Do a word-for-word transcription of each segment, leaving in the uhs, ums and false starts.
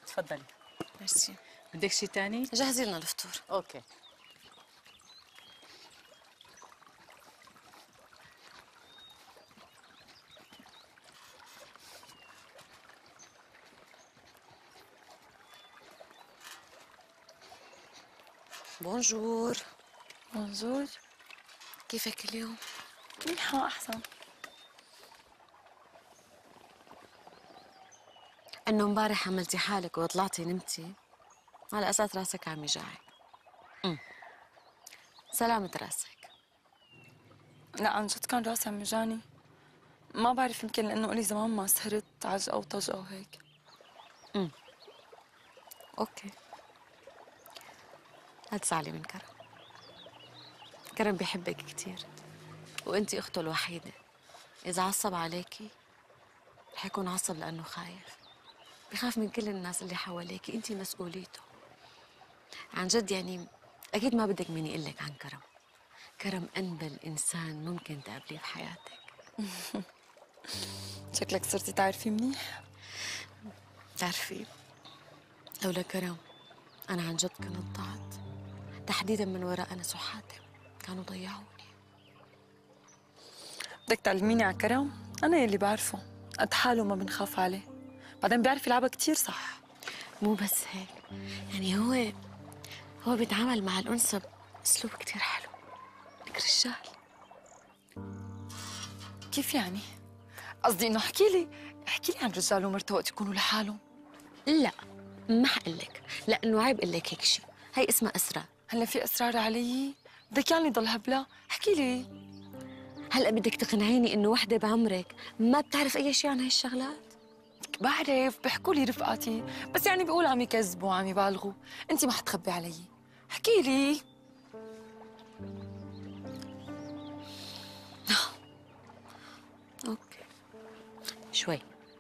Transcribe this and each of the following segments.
تفضلي. ميرسي. بدك شي تاني؟ جهزي لنا الفطور. اوكي. بونجور. بونجور. كيفك اليوم؟ منيحة أحسن. إنه امبارح عملتي حالك وطلعتي نمتي على أساس راسك عم يجعك. امم سلامة راسك. لا عن جد كان راسي عم يوجعني. ما بعرف، يمكن لأنه قولي زمان ما سهرت عجقة وطجقة وهيك. امم أوكي. لا تزعلي من كرم. كرم بيحبك كتير وأنتي أخته الوحيدة. إذا عصب عليكي رح يكون عصب لأنه خايف، بخاف من كل الناس اللي حواليكي، أنتي مسؤوليته. عن جد يعني أكيد ما بدك مين يقول لك عن كرم. كرم أنبل إنسان ممكن تقابليه بحياتك. شكلك صرتي تعرفي منيح. بتعرفي لولا كرم أنا عن جد كنت ضعت، تحديدا من وراء أنس وحاتم، كانوا ضيعوني. بدك تعلميني على كرم؟ أنا يلي بعرفه قد حاله ما بنخاف عليه، بعدين بيعرف يلعبها كتير صح. مو بس هيك، يعني هو هو بيتعامل مع الأنثى بأسلوب كتير حلو، لك رجال. كيف يعني؟ قصدي إنه احكي لي احكي لي عن رجال ومرته وقت يكونوا لحالهم. لا ما حقلك، لأنه عيب قلك هيك شيء، هي اسمها أسرار. هلا في أسرار علي؟ بدك يعني ضل هبلة؟ احكي لي. هلأ بدك تقنعيني إنه وحدة بعمرك ما بتعرف أي شيء عن هاي الشغلات؟ بعرف، بيحكوا لي رفقاتي، بس يعني بيقولوا عم يكذبوا عم يبالغوا. انت ما حتخبي علي، احكي لي. أوكي شوي.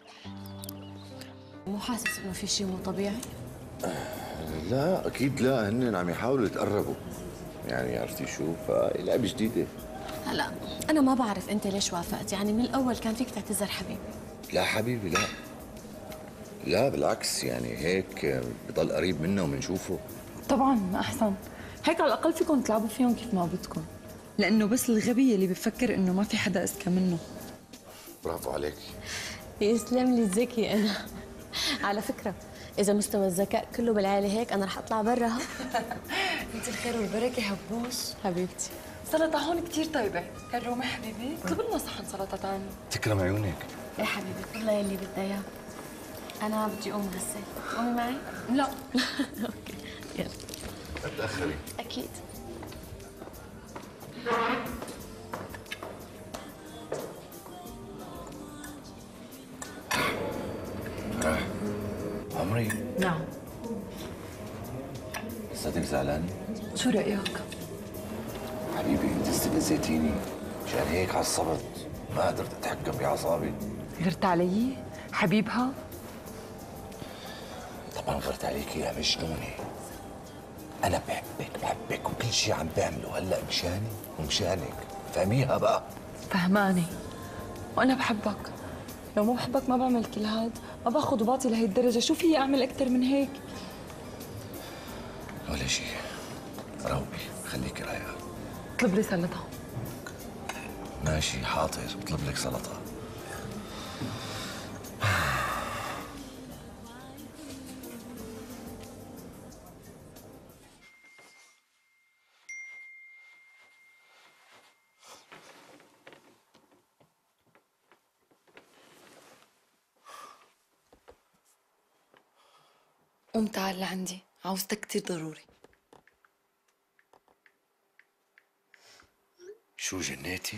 مو حاسس إنه في شيء مو طبيعي؟ لا اكيد لا، هن عم يحاولوا يتقربوا، يعني عرفتي شو، فلعبه جديده. هلا أنا ما بعرف أنت ليش وافقت، يعني من الأول كان فيك تعتذر حبيبي. لا حبيبي لا، لا بالعكس، يعني هيك بضل قريب منا ومنشوفه. طبعا احسن، هيك على الاقل فيكم تلعبوا فيهم كيف ما بدكم، لانه بس الغبي اللي بفكر انه ما في حدا اذكى منه. برافو عليك. يسلم لي الذكي أنا. على فكرة إذا مستوى الذكاء كله بالعائلة هيك أنا رح أطلع برا. انت الخير والبركه هبوس حبيبتي. سلطه هون كثير طيبه، كرومي حبيبي، اطلب لنا صحن سلطه ثاني. تكرم عيونك. يا حبيبي والله يلي بدها إياه. أنا بدي أقوم غسل، قومي معي؟ لا. أوكي يلا. لا تأخري. أكيد. عمري. نعم. لساتك زعلانة؟ شو رايك؟ حبيبي انت استفزيتيني، مشان هيك عصبت، ما قدرت اتحكم باعصابي. غرت علي؟ حبيبها؟ طبعا غرت عليكي يا مجنونة. أنا بحبك بحبك وكل شيء عم بعمله هلا مشاني ومشانك، فهميها بقى. فهماني، وأنا بحبك. لو ما بحبك ما بعمل كل هاد، ما باخذ وباطي لهي الدرجة، شو في أعمل أكثر من هيك؟ ولا شيء، روقي خليكي رايقة. اطلب لي سلطة. ماشي حاضر، بطلب لك سلطة. قوم تعال لعندي، عاوزتك كثير ضروري. شو جنيتي؟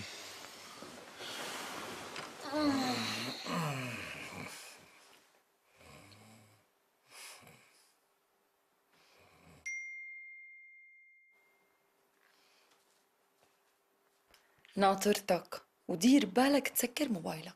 ناطرتك، ودير بالك تسكر موبايلك.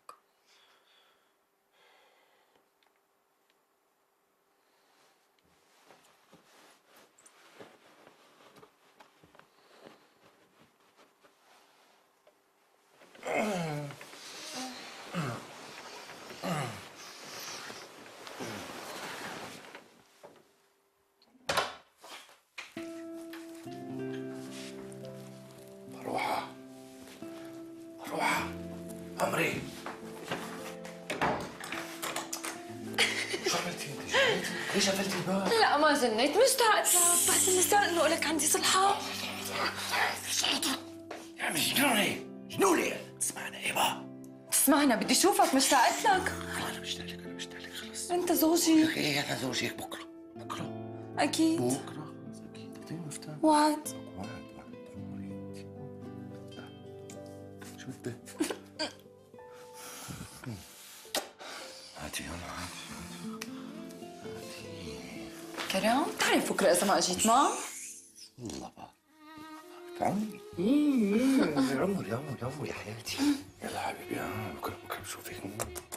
عمري شو عملتي انت؟ جنيتي؟ ليش قفلتي الباب؟ لا ما جنيت، مشتاقة لك، بس مشتاق انه لك عندي صلحة. يا مجنونة جنونة تسمعنا ايه بقى؟ تسمعنا، بدي اشوفك، مشتاقت لك. انا مشتاق لك انا مشتاق لك خلص. انت زوجي. ايه انا زوجك بكره بكره اكيد. بكره خلص اكيد اعطيني مفتاح. وعد. وعد وعد عمري. شو بدك؟ هاتي يلا هاتي هاتي. كرم بتعرف بكره اذا ما اجيت معك؟ الله بقى عمري يا عمر يا عمر يا عمر يا حياتي. يلا حبيبي ها بكره بكره بشوفك.